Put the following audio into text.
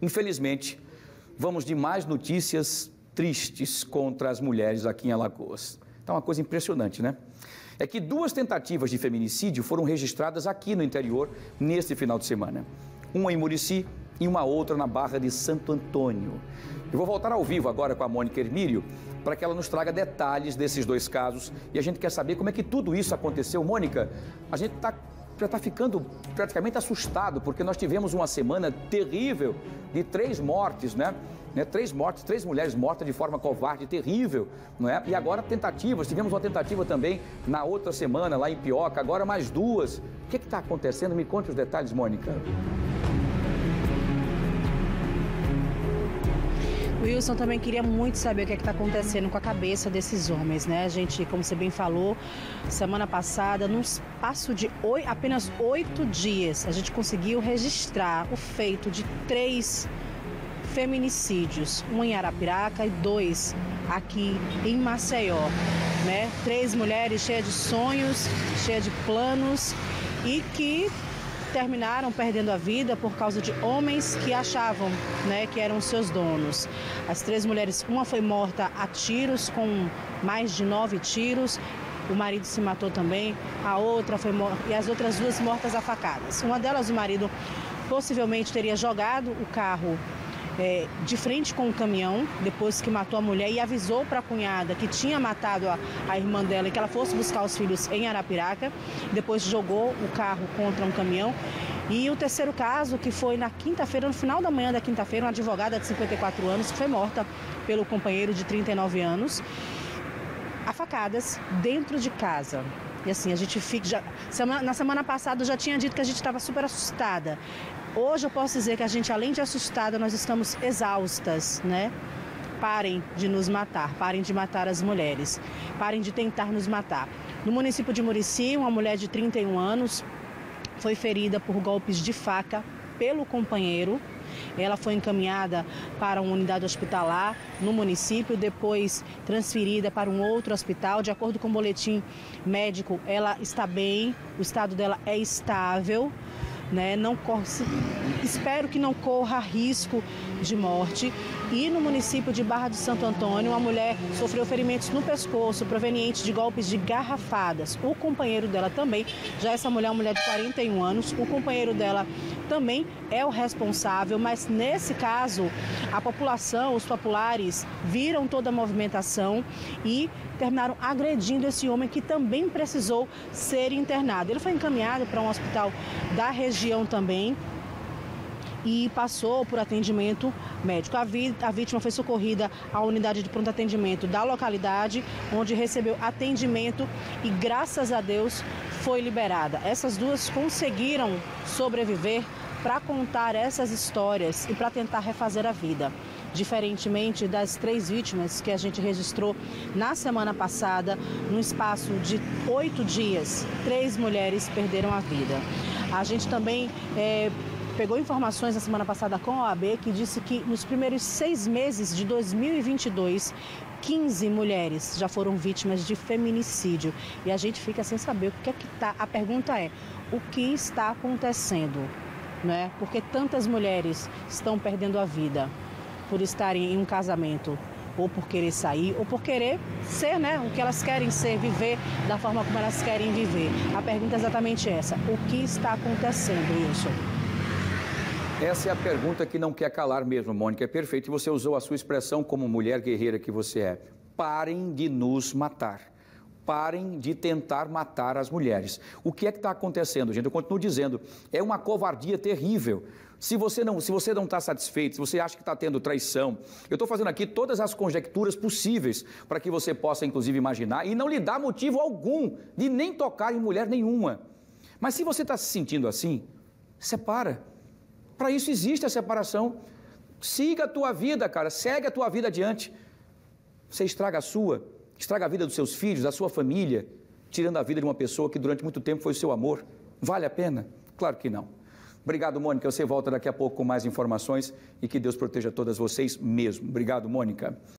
Infelizmente, vamos de mais notícias tristes contra as mulheres aqui em Alagoas. Então, uma coisa impressionante, né? É que 2 tentativas de feminicídio foram registradas aqui no interior neste final de semana. Uma em Murici e uma outra na Barra de Santo Antônio. Eu vou voltar ao vivo agora com a Mônica Hermílio para que ela nos traga detalhes desses 2 casos e a gente quer saber como é que tudo isso aconteceu. Mônica, a gente já está ficando praticamente assustado porque nós tivemos uma semana terrível de 3 mortes, né? 3 mortes, 3 mulheres mortas de forma covarde, terrível, não é? E agora tentativas, tivemos uma tentativa também na outra semana lá em Pioca, agora mais 2. O que está acontecendo? Me conte os detalhes, Mônica. Wilson, também queria muito saber o que está acontecendo com a cabeça desses homens, né? A gente, como você bem falou, semana passada, num espaço de apenas 8 dias, a gente conseguiu registrar o feito de 3 feminicídios, um em Arapiraca e 2 aqui em Maceió, né? 3 mulheres cheias de sonhos, cheias de planos e que terminaram perdendo a vida por causa de homens que achavam, né, que eram seus donos. As 3 mulheres, uma foi morta a tiros, com mais de 9 tiros, o marido se matou também, a outra foi morta, e as outras 2 mortas a facadas. Uma delas, o marido possivelmente teria jogado o carro de frente com o caminhão, depois que matou a mulher, e avisou para a cunhada que tinha matado a irmã dela e que ela fosse buscar os filhos em Arapiraca, depois jogou o carro contra um caminhão. E o terceiro caso, que foi na quinta-feira, no final da manhã da quinta-feira, uma advogada de 54 anos que foi morta pelo companheiro de 39 anos, a facadas dentro de casa. E assim, a gente fica... na semana passada eu já tinha dito que a gente estava super assustada. Hoje eu posso dizer que a gente, além de assustada, nós estamos exaustas, né? Parem de nos matar, parem de matar as mulheres, parem de tentar nos matar. No município de Murici, uma mulher de 31 anos foi ferida por golpes de faca pelo companheiro. Ela foi encaminhada para uma unidade hospitalar no município, depois transferida para um outro hospital. De acordo com o boletim médico, ela está bem, o estado dela é estável, né? Espero que não corra risco de morte. E no município de Barra de Santo Antônio, uma mulher sofreu ferimentos no pescoço provenientes de golpes de garrafadas. O companheiro dela também, já essa mulher é uma mulher de 41 anos, o companheiro dela também é o responsável, mas nesse caso a população, os populares, viram toda a movimentação e terminaram agredindo esse homem que também precisou ser internado. Ele foi encaminhado para um hospital da região também e passou por atendimento médico. A vítima foi socorrida à unidade de pronto atendimento da localidade, onde recebeu atendimento e, graças a Deus, foi liberada. Essas 2 conseguiram sobreviver para contar essas histórias e para tentar refazer a vida. Diferentemente das 3 vítimas que a gente registrou na semana passada, no espaço de 8 dias, 3 mulheres perderam a vida. A gente também pegou informações na semana passada com a OAB, que disse que nos primeiros 6 meses de 2022, 15 mulheres já foram vítimas de feminicídio. E a gente fica sem saber o que é que está. A pergunta é, o que está acontecendo? Né? Porque tantas mulheres estão perdendo a vida por estarem em um casamento, ou por querer sair, ou por querer ser, né, o que elas querem ser, viver da forma como elas querem viver. A pergunta é exatamente essa: o que está acontecendo, Wilson? Essa é a pergunta que não quer calar mesmo, Mônica. É perfeito. E você usou a sua expressão como mulher guerreira que você é. Parem de nos matar. Parem de tentar matar as mulheres. O que é que está acontecendo, gente? Eu continuo dizendo, é uma covardia terrível. Se você não está satisfeito, se você acha que está tendo traição, eu estou fazendo aqui todas as conjecturas possíveis para que você possa, inclusive, imaginar e não lhe dá motivo algum de nem tocar em mulher nenhuma. Mas se você está se sentindo assim, separa. Para isso existe a separação. Siga a tua vida, cara. Segue a tua vida adiante. Você estraga a sua, estraga a vida dos seus filhos, da sua família, tirando a vida de uma pessoa que durante muito tempo foi o seu amor. Vale a pena? Claro que não. Obrigado, Mônica. Você volta daqui a pouco com mais informações e que Deus proteja todas vocês mesmo. Obrigado, Mônica.